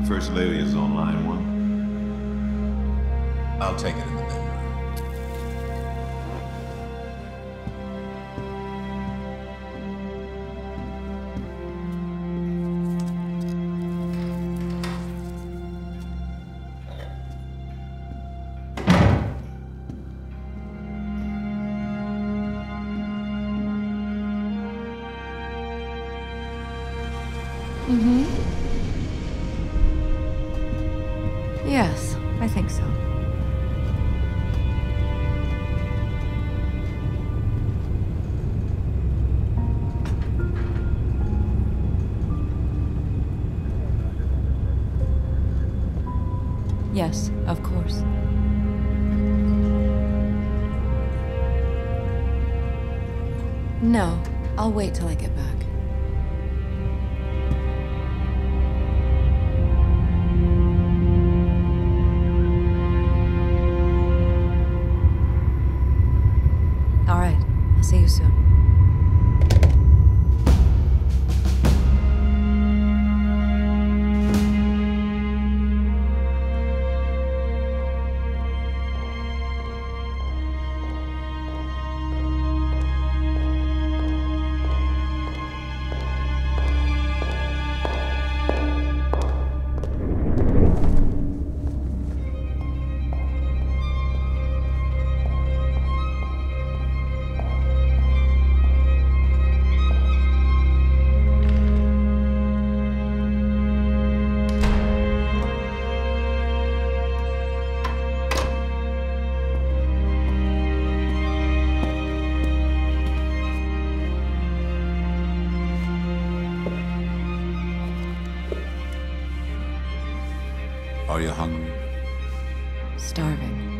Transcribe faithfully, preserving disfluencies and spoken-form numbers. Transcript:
First Lady is on line one. I'll take it in the bedroom. Mm-hmm. Yes, I think so. Yes, of course. No, I'll wait till I get back. All right, I'll see you soon. Are you hungry? Starving.